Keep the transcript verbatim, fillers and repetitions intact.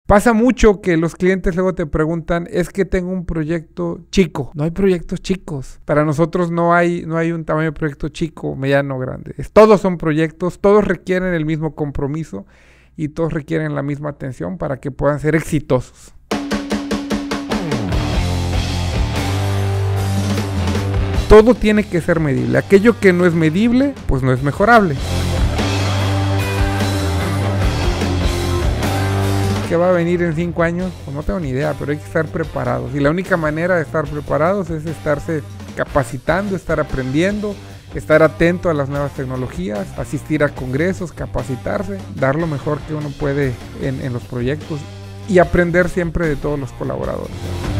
Pasa mucho que los clientes luego te preguntan, es que tengo un proyecto chico. No hay proyectos chicos. Para nosotros no hay, no hay un tamaño de proyecto chico, mediano, grande. Es, todos son proyectos, todos requieren el mismo compromiso y todos requieren la misma atención para que puedan ser exitosos. Todo tiene que ser medible. Aquello que no es medible, pues no es mejorable. ¿Qué va a venir en cinco años? Pues no tengo ni idea, pero hay que estar preparados. Y la única manera de estar preparados es estarse capacitando, estar aprendiendo, estar atento a las nuevas tecnologías, asistir a congresos, capacitarse, dar lo mejor que uno puede en, en los proyectos y aprender siempre de todos los colaboradores.